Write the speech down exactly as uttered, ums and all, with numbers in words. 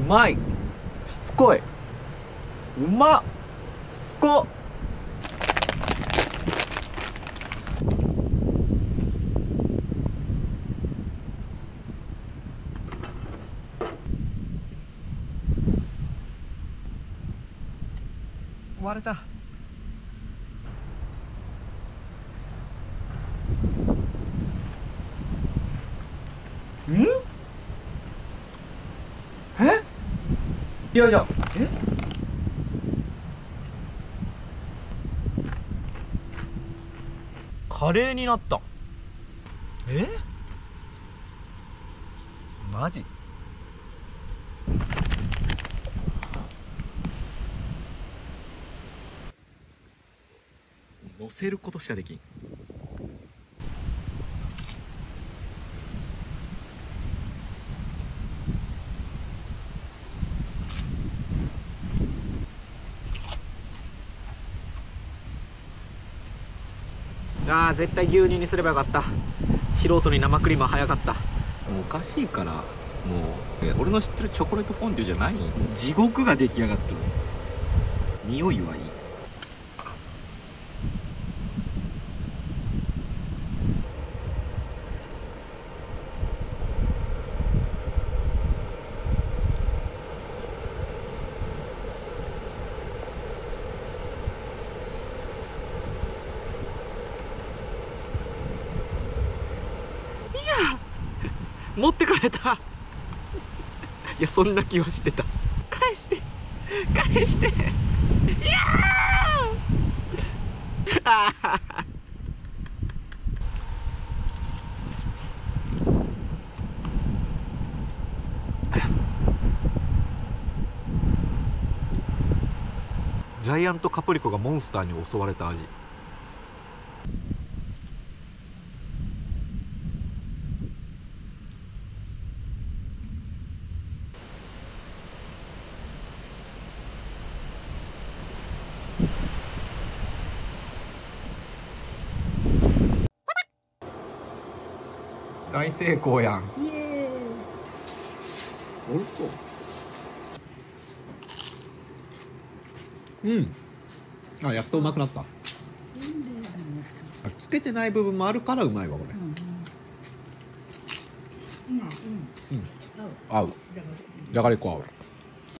まい。しつこい。うまっ。しつこっ。割れた。ん？え？いやいや、え？カレーになった。え？マジ？乗せることしかできん。あー、絶対牛乳にすればよかった。素人に生クリームは早かった。もうおかしいから、もう俺の知ってるチョコレートフォンデュじゃない。地獄が出来上がってる。匂いはいい。持ってかれた。いや、そんな気はしてた。返して返して。いやーあージャイアントカプリコがモンスターに襲われた味。大成功やん。 イエーイ。 おいしそう。うん。あ、やっとうまくなった。つけてない部分もあるからうまいわこれ。うん。うん。合う。じゃがりこ合う。